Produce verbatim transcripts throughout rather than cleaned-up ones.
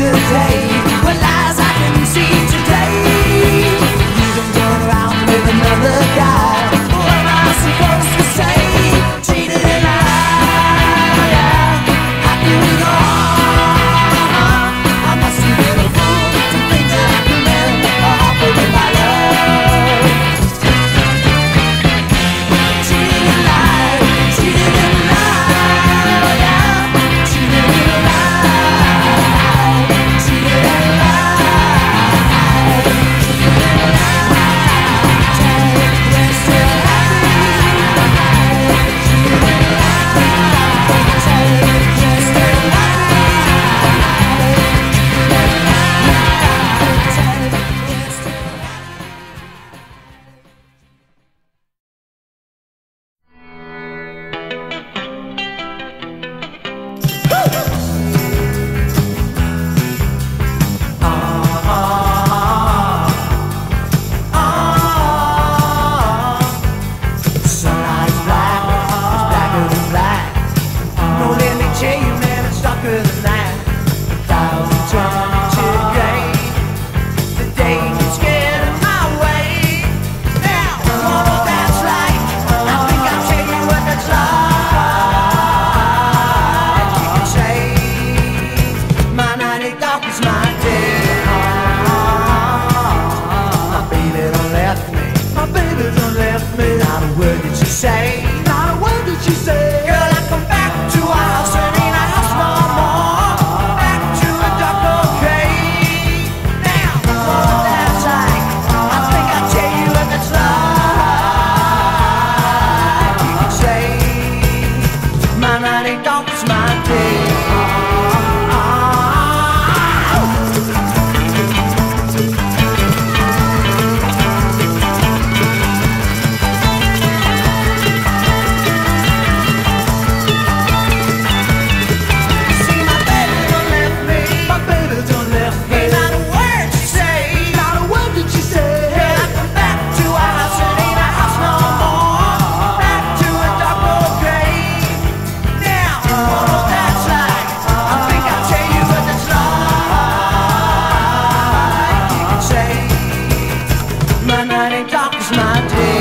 yesterday, what lies I can see today. You've been going around with another guy. What am I supposed to say? Cheated and lied. How can we go on? I must have been a fool to think that I could mend a heart broken by love. Cheated and lied. Cheated and lied. Yeah. Cheated and lied. Cheated and lied. Cheated and lied. We're still happy. Cheated and lied. We're still sunlight is black, it's blacker than black. No, let me tell you, man, it's darker than that. The clouds are turning to gray. The day keeps getting my way. Now, what all that's like, I think I'll tell you what that's like. You can say, my night is dark as my day. My baby done left me. My baby done left me. Not a word did she say. Not a word did she say. Girl, I come back to our house and ain't a house no more. Back to a dark old cave. Now, what that's like, I think I'll tell you what that's like. You can say, my night ain't dark as my day. See, my baby done left me. My baby done left me. Ain't not a word she say. Not a word did she say. Girl, I come back to our house and ain't a house no more. Back to a dark old grave. Now, what all that's like, I think I'll tell you what that's like. You can say, my night ain't dark as my day.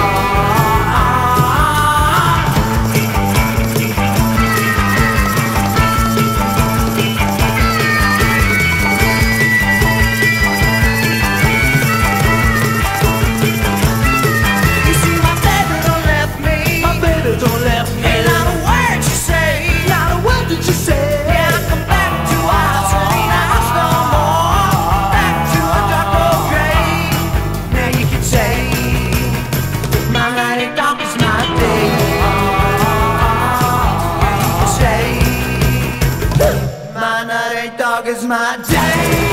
You see, my baby done left me. My baby done left me. Ain't not a word she say. Not a word did she say. Yeah, I come back to our house and ain't a house no more. Back to a dark old grave. Now you can say, my night ain't dark as my day. You can say, my night ain't dark as my day.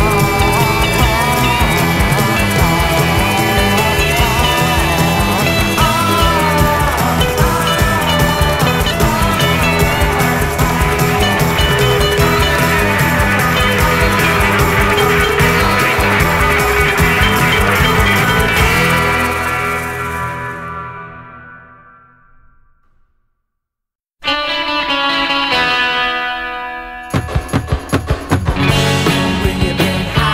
When you've been high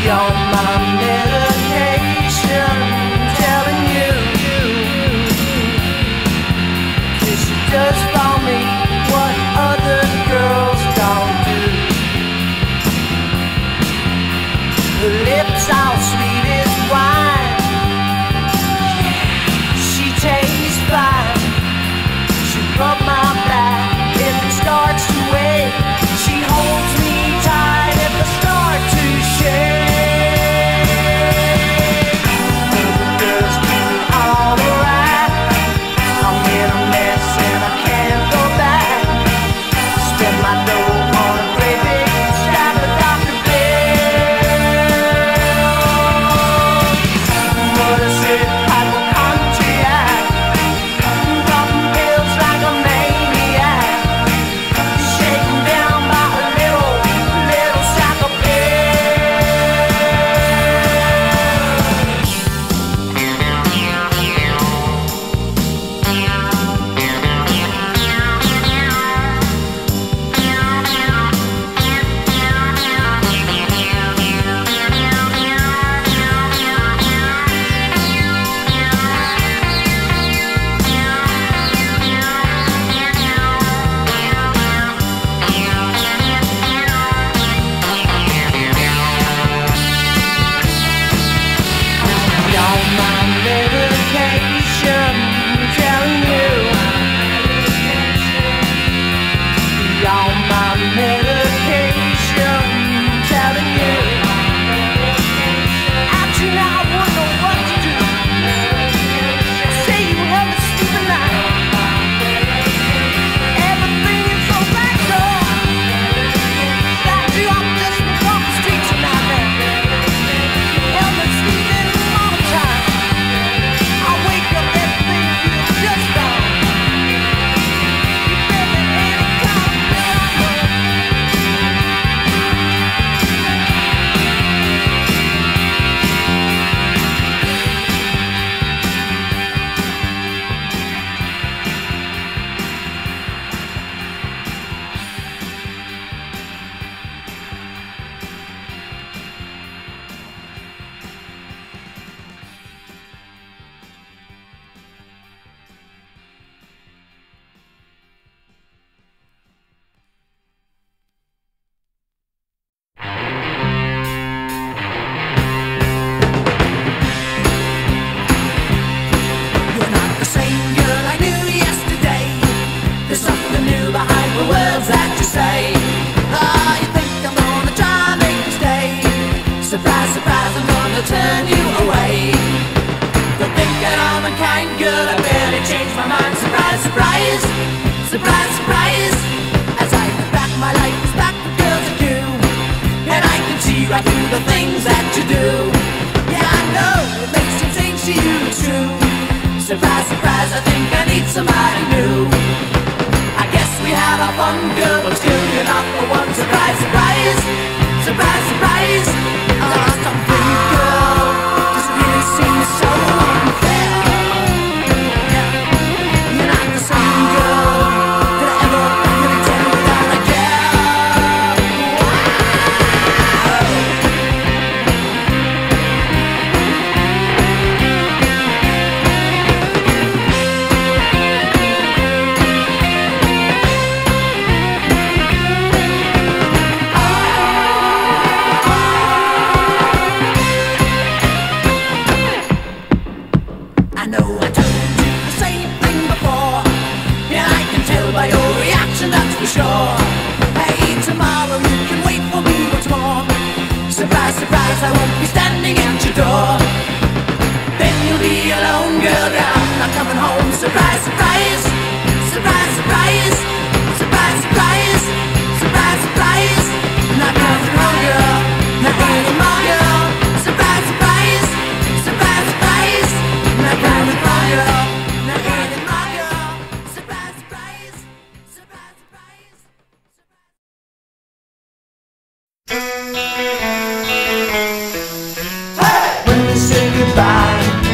You're my medication, telling you, 'cause she does for me what other girls don't do. Her lips are sweet as wine, she tastes fine. She rub my back if it starts to ache. She holds me tight if I start to shake.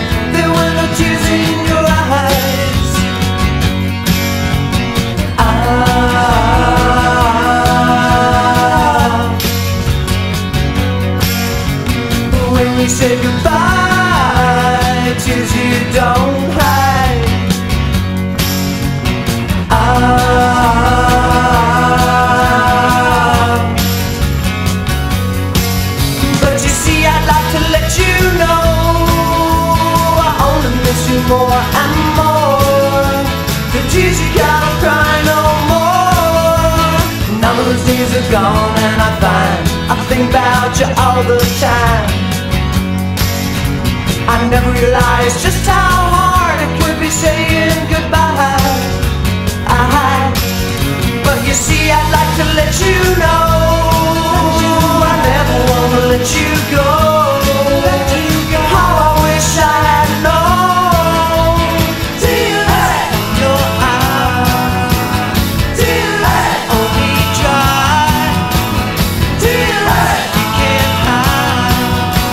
I when we say goodbye, tears you don't hide. Ah, but you see, I'd like to let you know I only miss you more and more. The tears you gotta cry no more. None of those days are gone, and I find I think about you all the time. I never realized just how hard it could be saying goodbye. I, but you see, I'd like to let you know I never wanna let you go. How I wish I had known till I your eyes, till I only try, till I you can't hide.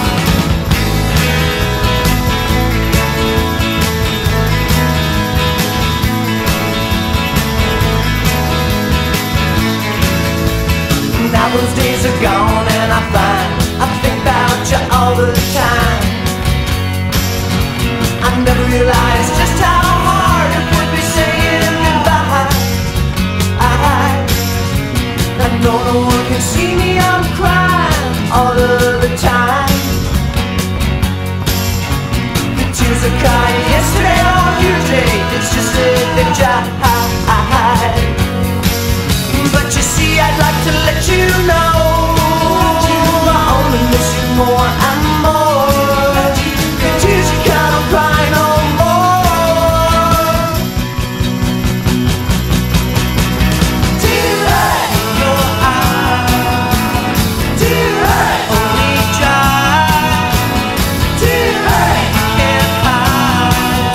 Now those days are gone, and I find I think about you all the time. I never realized just how hard it would be saying goodbye. I, I know no one can see me, I'm crying all of the time. The tears I cried yesterday or today, it's just a picture I hide. But you see, I'd like to let you know I only miss you more and more. The tears you can't cry no more. Till I your eyes, till I only try, till I can't hide.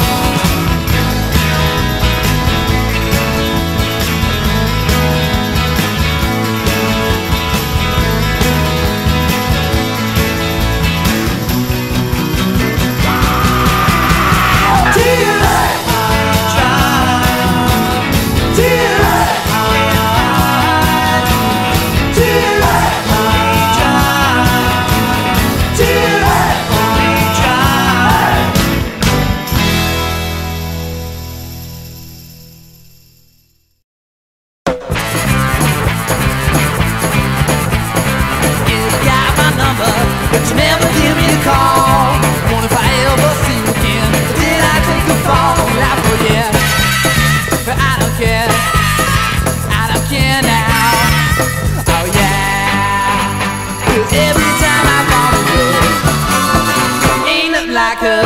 But you never give me a call. Wonder if I ever see you again. Did I take a fall? Well, I forget, but I don't care. I don't care now. Oh yeah, 'cause every time I fall in love, ain't nothing like her.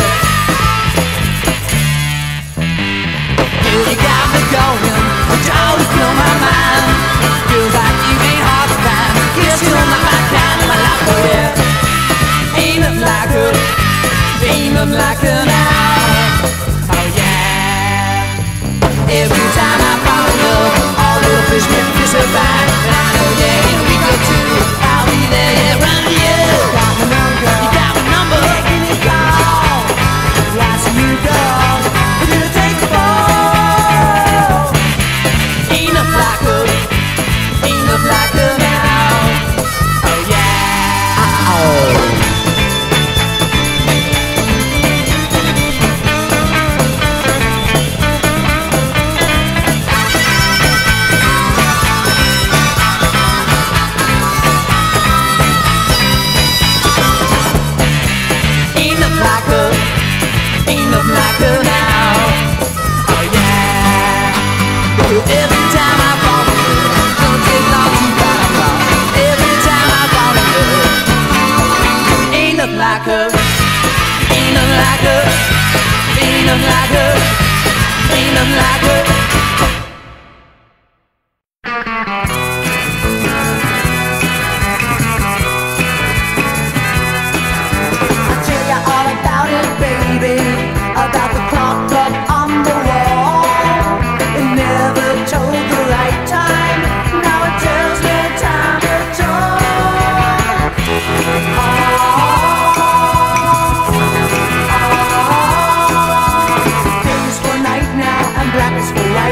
Girl, you got me going, but you always blow my mind. Feels like you ain't hard to find. Guess you're not my kind of my life, oh yeah. Ain't nothing like her, ain't nothing like her now. Oh yeah. Every time I fall in love, all little fish get fish are fine. And I know, yeah, in a week or two, I'll be there, yeah, run to you. Got my number, you got my number, give me a call. I see you go, we're gonna take the ball. Ain't nothing like her, ain't nothing like her now. Oh yeah. Oh. Like her, ain't nothing like her, ain't nothing like her, ain't nothing like her. I'll tell you all about it, baby, about the clock up on the wall. It never told the right time, now it tells me time to talk. Oh, black is for white.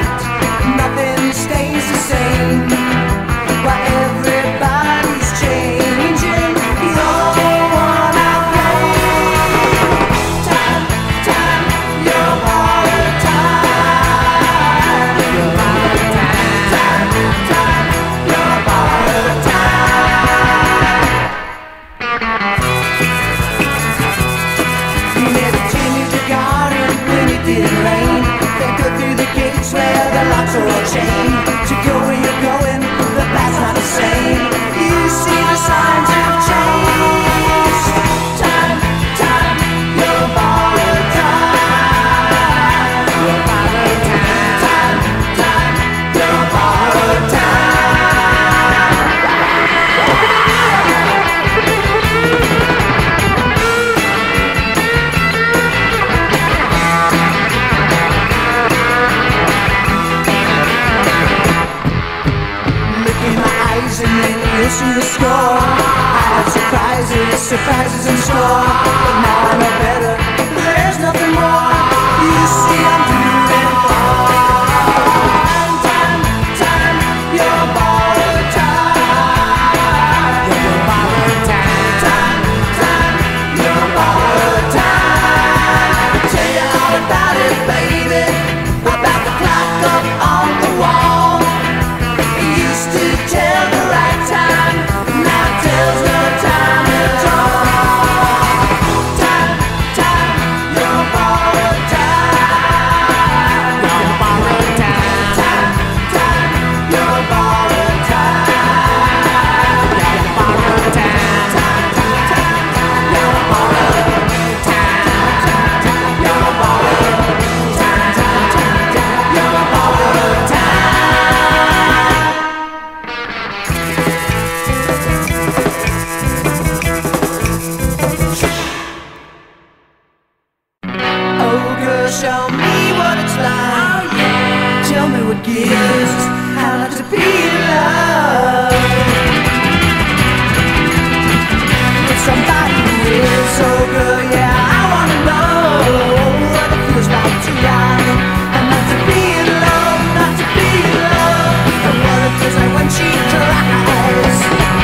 surprises in store, but now I know better. There's nothing more. You see, I'm doing fine. Time, time, you're borrowed time. You're borrowed time. Time, time, you're borrowed time. Tell you all about it, baby. About the clock up on the wall. It used to tell the right time. Now it tells no time at all. Time, time, you're borrowed time. You're borrowed time. Time, time, you're borrowed time. You're borrowed time. Time, time, you're borrowed time. You're borrowed time. You're borrowed time. Oh girl, show me what it's like. Oh, yeah. Tell me what gives, how not to be in love with somebody who is. Oh girl, yeah, I wanna know what it feels like to ride and not to be in love, not to be in love, and what it feels like when she cries.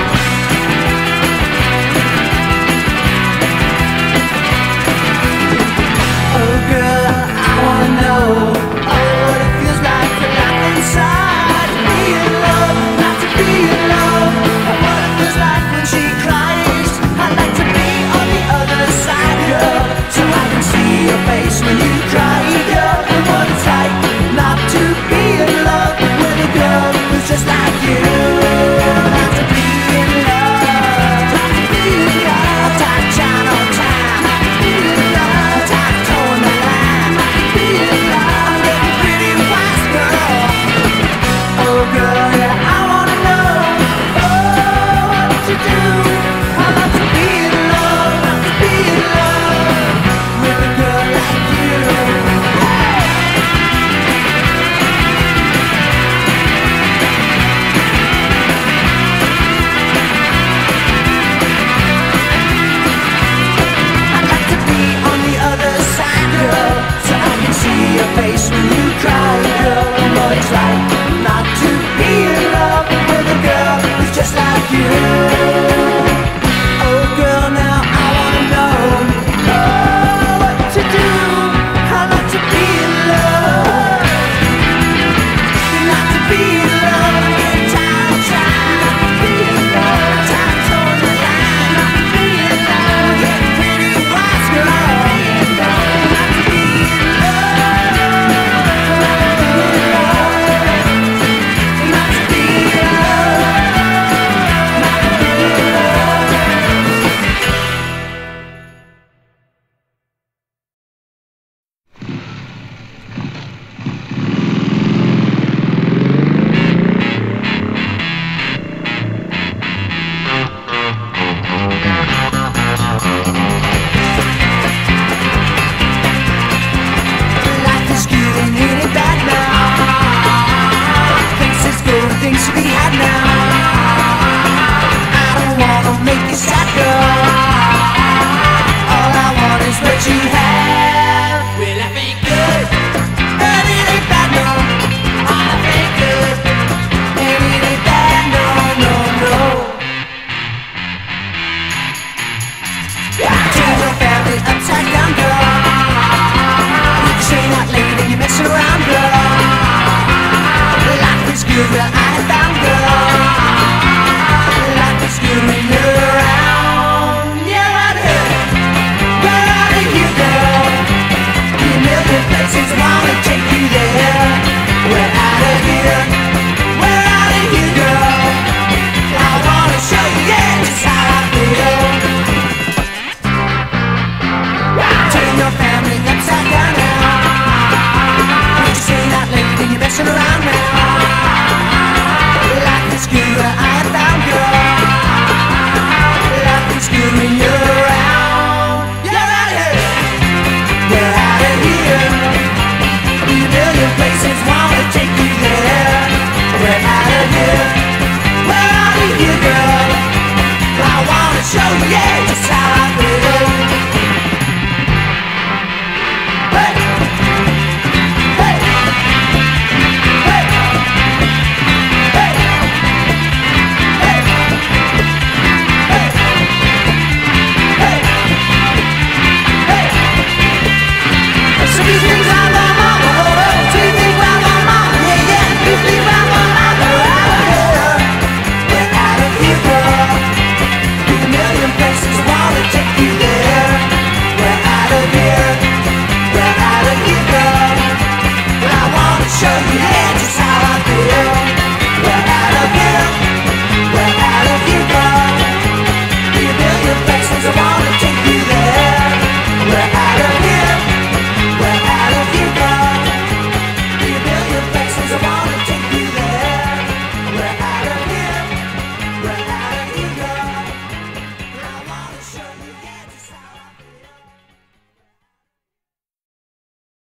Oh girl, I wanna know, oh what it feels like to laugh inside, to be in love, not to be in love, and what it feels like when she cries. I'd like to be on the other side, girl, so I can see your face when you cry, girl, and what it's like not to be in love with a girl who's just like you. Not to be in love, not to be in love, tight John on time, not to be in love, tight toe in the line, not to be in love, I'm getting pretty wise, girl. Oh girl, yeah, I wanna know, oh what to do, how not to be in love, not to be in love with a girl like you. Hey! I'd like to be on the other side, girl, so I can see your face when you cry, girl, and what it's like not to be in love with a girl who's just like you. Oh girl, now I wanna know, oh what to do, how not to be in love, not to be in love. I'm getting tired of trying not to be in love, tired of towing the line, not to be in love. I'm getting pretty wise, girl, not to be in love, not to be in love, not to be in love, not to be in love. Life is good and it ain't bad now. Things is good and things to be had now. I don't wanna make you sad, girl. All I want is what you have. Will I be good? And it ain't bad, no. All I feel good. And it ain't bad, no, no, no. Turn your family upside down, girl. You can stay out late and you mess around, girl. Life is good, well,